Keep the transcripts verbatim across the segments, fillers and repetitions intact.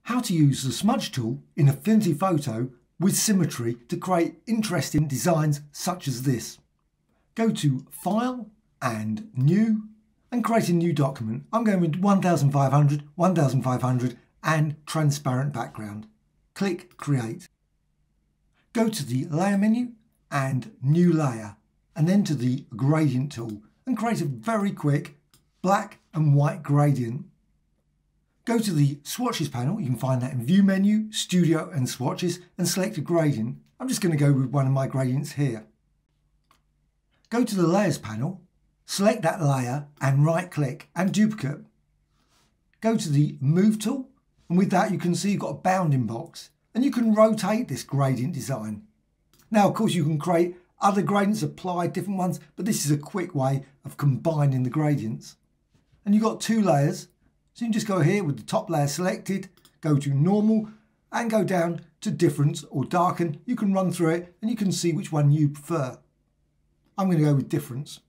How to use the Smudge tool in Affinity Photo with Symmetry to create interesting designs such as this. Go to File and New and create a new document. I'm going with one thousand five hundred, one thousand five hundred and transparent background. Click Create. Go to the Layer menu and New Layer and then to the Gradient tool and create a very quick black and white gradient. Go to the Swatches panel, you can find that in View menu, Studio and Swatches, and select a gradient. I'm just going to go with one of my gradients here. Go to the Layers panel, select that layer and right click and duplicate. Go to the Move tool and with that you can see you've got a bounding box and you can rotate this gradient design. Now of course you can create other gradients, apply different ones, but this is a quick way of combining the gradients. And you've got two layers. So you can just go here with the top layer selected, go to normal and go down to difference or darken. You can run through it and you can see which one you prefer. I'm going to go with difference.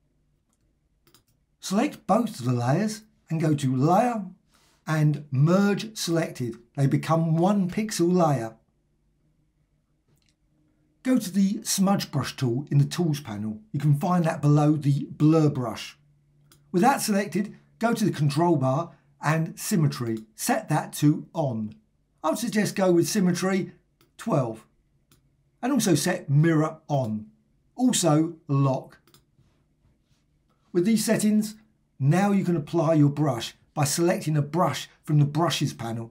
Select both of the layers and go to layer and merge selected. They become one pixel layer. Go to the Smudge brush tool in the Tools panel. You can find that below the blur brush. With that selected, go to the control bar and Symmetry. Set that to on. I would suggest go with Symmetry twelve. And also set mirror on. Also lock. With these settings, now you can apply your brush by selecting a brush from the Brushes panel.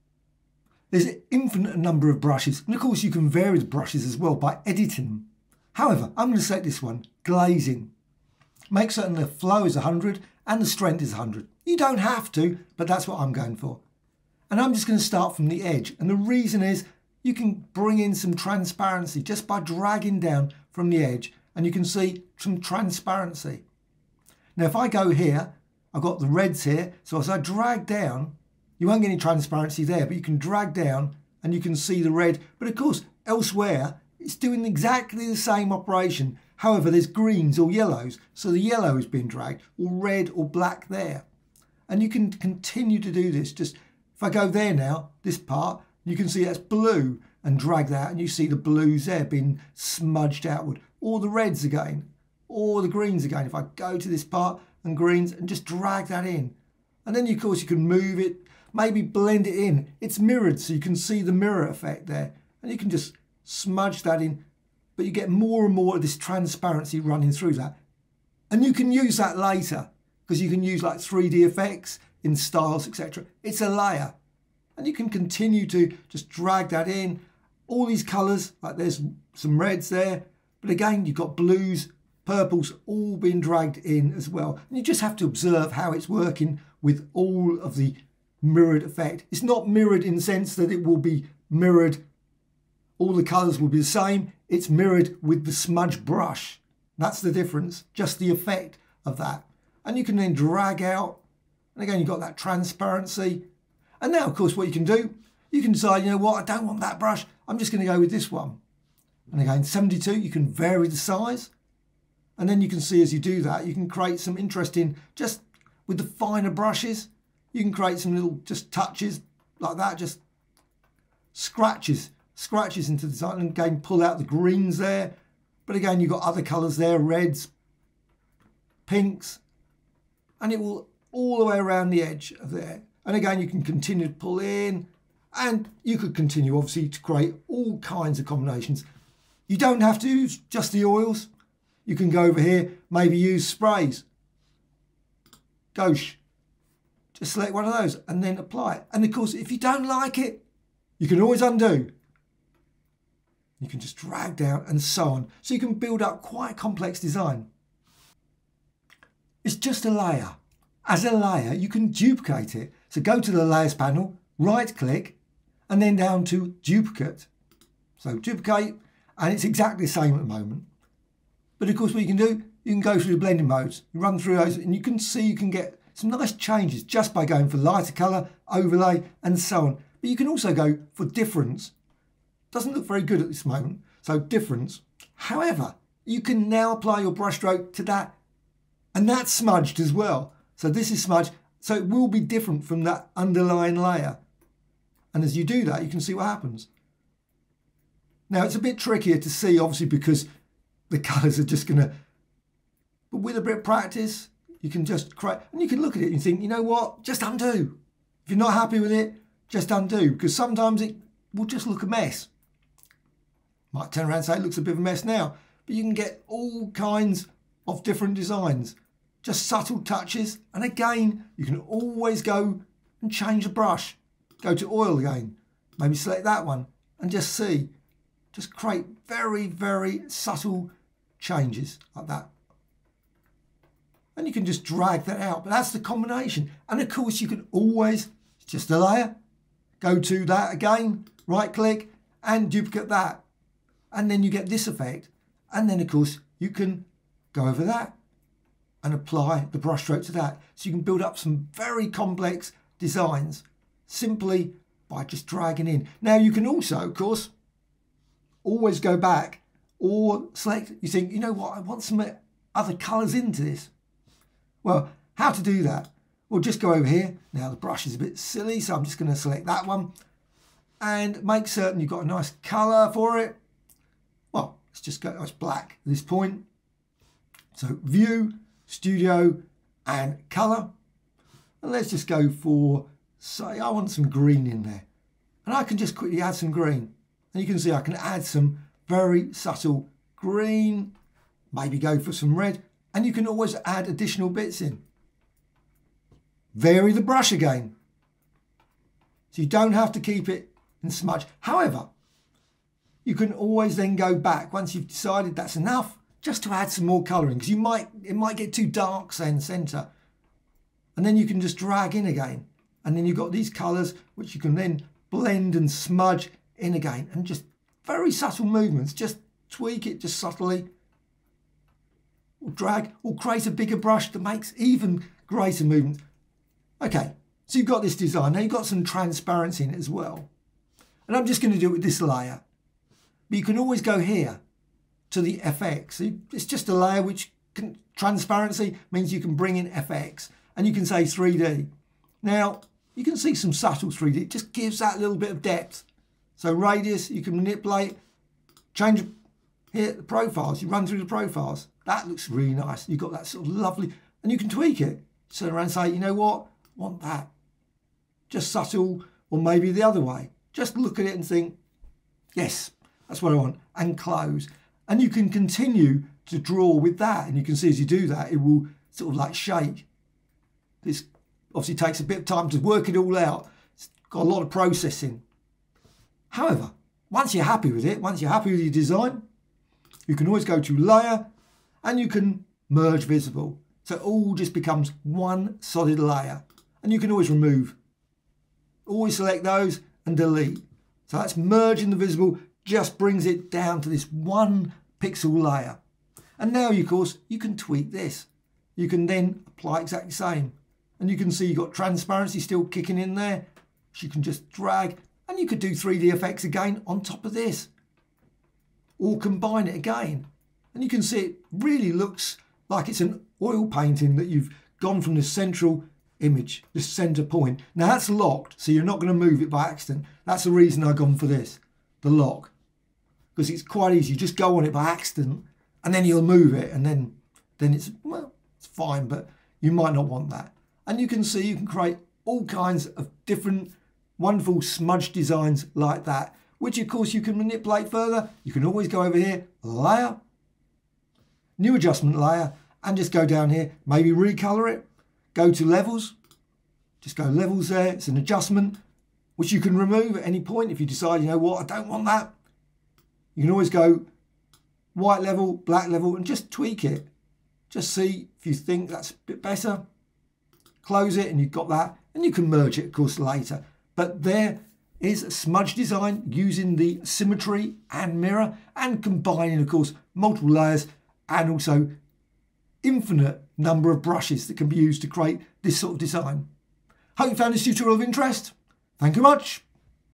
There's an infinite number of brushes, and of course you can vary the brushes as well by editing them. However, I'm going to select this one, Glazing. Make certain the flow is one hundred and the strength is one hundred. You don't have to, but that's what I'm going for. And I'm just going to start from the edge. And the reason is you can bring in some transparency just by dragging down from the edge, and you can see some transparency. Now if I go here, I've got the reds here, so as I drag down, you won't get any transparency there, but you can drag down and you can see the red. But of course, elsewhere, it's doing exactly the same operation. However, there's greens or yellows, so the yellow is being dragged, or red or black there. And you can continue to do this. Just if I go there now, this part, you can see that's blue and drag that, and you see the blues there being smudged outward, or the reds again, or the greens again. If I go to this part and greens and just drag that in, and then of course you can move it, maybe blend it in. It's mirrored, so you can see the mirror effect there, and you can just smudge that in, but you get more and more of this transparency running through that. And you can use that later, because you can use like three D effects in styles, et cetera. It's a layer. And you can continue to just drag that in. All these colours, like there's some reds there, but again, you've got blues, purples, all being dragged in as well. And you just have to observe how it's working with all of the mirrored effect. It's not mirrored in the sense that it will be mirrored, all the colours will be the same. It's mirrored with the smudge brush. That's the difference, just the effect of that. And you can then drag out, and again you've got that transparency. And now of course what you can do, you can decide, you know what, I don't want that brush, I'm just going to go with this one. And again, seventy-two, you can vary the size. And then you can see as you do that, you can create some interesting, just with the finer brushes, you can create some little just touches like that, just scratches, scratches into the design, and again pull out the greens there. But again, you've got other colours there, reds, pinks, and it will all the way around the edge of there. And again, you can continue to pull in, and you could continue obviously to create all kinds of combinations. You don't have to use just the oils. You can go over here, maybe use sprays. Gouache. Just select one of those and then apply it. And of course, if you don't like it, you can always undo. You can just drag down and so on. So you can build up quite a complex design. It's just a layer. As a layer, you can duplicate it. So go to the Layers panel, right click, and then down to Duplicate. So duplicate, and it's exactly the same at the moment. But of course what you can do, you can go through the blending modes, you run through those, and you can see you can get some nice changes just by going for lighter colour, overlay, and so on. But you can also go for difference. Doesn't look very good at this moment, so difference. However, you can now apply your brushstroke to that, and that's smudged as well. So this is smudged, so it will be different from that underlying layer. And as you do that, you can see what happens. Now, it's a bit trickier to see, obviously, because the colours are just going to... But with a bit of practice, you can just create... And you can look at it and think, you know what? Just undo. If you're not happy with it, just undo. Because sometimes it will just look a mess. Might turn around and say it looks a bit of a mess now. But you can get all kinds of different designs. Just subtle touches. And again, you can always go and change the brush. Go to oil again. Maybe select that one and just see. Just create very, very subtle changes like that. And you can just drag that out. But that's the combination. And of course, you can always, just a layer, go to that again, right click and duplicate that. And then you get this effect. And then, of course, you can go over that and apply the brush stroke to that. So you can build up some very complex designs simply by just dragging in. Now, you can also, of course, always go back or select, you think, you know what, I want some other colours into this. Well, how to do that? Well, just go over here. Now, the brush is a bit silly, so I'm just going to select that one and make certain you've got a nice colour for it. Well, let's just go, it's black at this point. So View, Studio and Colour. And let's just go for, say, I want some green in there. And I can just quickly add some green. And you can see I can add some very subtle green, maybe go for some red, and you can always add additional bits in. Vary the brush again. So you don't have to keep it in smudge. However, you can always then go back once you've decided that's enough, just to add some more colouring, because you might it might get too dark in centre. And then you can just drag in again. And then you've got these colours which you can then blend and smudge in again, and just very subtle movements. Just tweak it just subtly, or drag, or create a bigger brush that makes even greater movements. Okay, so you've got this design. Now you've got some transparency in it as well. And I'm just going to do it with this layer. But you can always go here to the F X. It's just a layer which can, transparency means you can bring in F X. And you can say three D. Now, you can see some subtle three D. It just gives that little bit of depth. So radius, you can manipulate, change here the profiles. You run through the profiles. That looks really nice. You've got that sort of lovely, and you can tweak it. Turn around and say, you know what, I want that. Just subtle, or maybe the other way. Just look at it and think, yes, that's what I want, and close. And you can continue to draw with that. And you can see as you do that, it will sort of like shake. This obviously takes a bit of time to work it all out. It's got a lot of processing. However, once you're happy with it, once you're happy with your design, you can always go to Layer and you can Merge Visible. So it all just becomes one solid layer. And you can always remove. Always select those and delete. So that's merging the visible, just brings it down to this one pixel layer. And now, of course, you can tweak this. You can then apply exactly the same. And you can see you've got transparency still kicking in there. So you can just drag, and you could do three D effects again on top of this. Or combine it again. And you can see it really looks like it's an oil painting that you've gone from the central image, the center point. Now that's locked, so you're not going to move it by accident. That's the reason I've gone for this, the lock. Because it's quite easy. You just go on it by accident, and then you'll move it, and then, then it's, well, it's fine, but you might not want that. And you can see you can create all kinds of different wonderful smudge designs like that, which of course you can manipulate further. You can always go over here, layer, new adjustment layer, and just go down here, maybe recolor it, go to levels, just go levels there. It's an adjustment, which you can remove at any point if you decide, you know what, I don't want that. You can always go white level, black level, and just tweak it. Just see if you think that's a bit better. Close it and you've got that, and you can merge it, of course, later. But there is a smudge design using the symmetry and mirror, and combining, of course, multiple layers, and also infinite number of brushes that can be used to create this sort of design. Hope you found this tutorial of interest. Thank you much.